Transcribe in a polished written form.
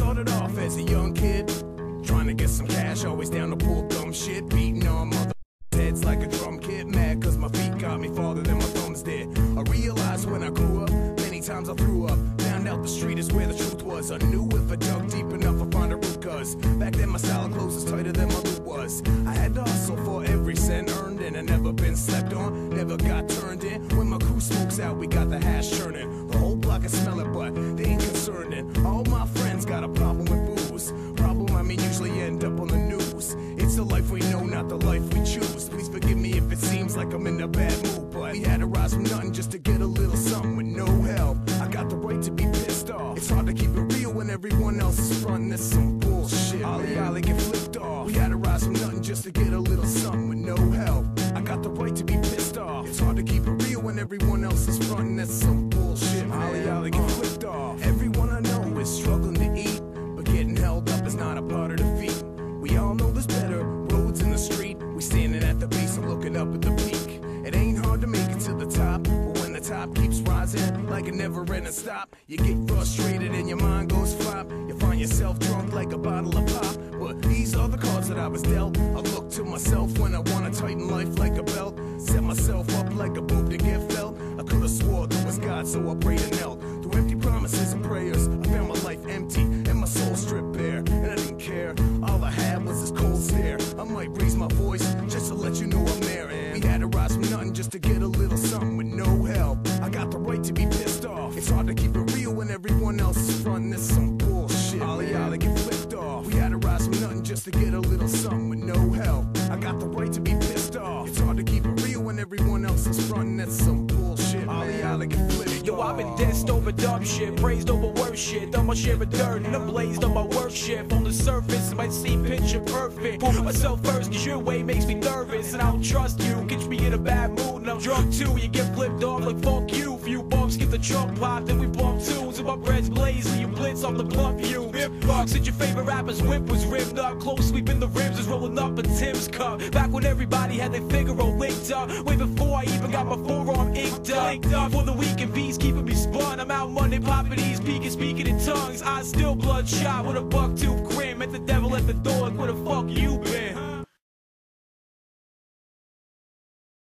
started off as a young kid, trying to get some cash, always down to pull dumb shit, beating on mother heads like a drum kit, mad cause my feet got me farther than my thumbs did. I realized when I grew up, many times I threw up, found out the street is where the truth was. I knew if I dug deep enough I'd find a root, cause back then my style of clothes was tighter than my loot was. I had to hustle for every cent earned, and I never been slept on, never got turned in. When my crew smokes out, we got the hash churning, the whole block can smell it, but they ain't concerned. And all my friends got a problem with booze. Problem, I mean, usually end up on the news. It's the life we know, not the life we choose. Please forgive me if it seems like I'm in a bad mood, but we had to rise from nothing just to get a little something with no help. I got the right to be pissed off. It's hard to keep it real when everyone else is frontin'. That's some bullshit. Ollie Ollie get flipped off. We had to rise from nothing just to get a little something with no help. I got the right to be pissed off. It's hard to keep it real when everyone else is frontin'. That's some bullshit. Ollie Ollie get flipped off. Everyone I know is struggling to eat, but getting held up is not a part of defeat. We all know there's better roads in the street. We standing at the base and looking up at the peak. It ain't hard to make it to the top, but when the top keeps rising like a never-ending stop, you get frustrated and your mind goes flop. You find yourself drunk like a bottle of pop. But these are the cards that I was dealt. I look to myself when I wanna tighten life like a belt, set myself up like a boob to get felt. I could've swore there was God, so I prayed and knelt. Through empty promises and prayers, I found my life empty and my soul stripped bare, and I didn't care. All I had was this cold stare. I might raise my voice just to let you know I'm there. And we had to rise from nothing just to get a little something with no help. I got the right to be pissed off. It's hard to keep it real when everyone else is frontin'. That's some bullshit. Ollie Ollie get flipped off. We had to rise from nothing just to get a little something with no help. I got the right to be pissed off. It's hard to keep it real when everyone else is frontin'. That's some bullshit. Ollie Ollie get flipped off. Yo, I've been dissed over dumb shit, praised over worse shit, done my share of dirt and I'm blazed on my work shift. On the surface, it might seem picture perfect. Put myself first, cause your way makes me nervous, and I don't trust you. Catch me in a bad mood and I'm drunk too. You get flipped off like fuck you. Few bumps, get the trunk pop, then we bump tunes. And my bread's blazing, you blitz off the blunt view. Since your favorite rapper's whip was ripped up, close sweeping the rims was rolling up a Tim's cup. Back when everybody had their Figaro linked up, way before I even got my forearm inked up. For the weekend beats keeping me spun, I'm out Monday popping these peeking, speaking in tongues. I still bloodshot with a buck-tooth grin. Met the devil at the door, like where the fuck you been?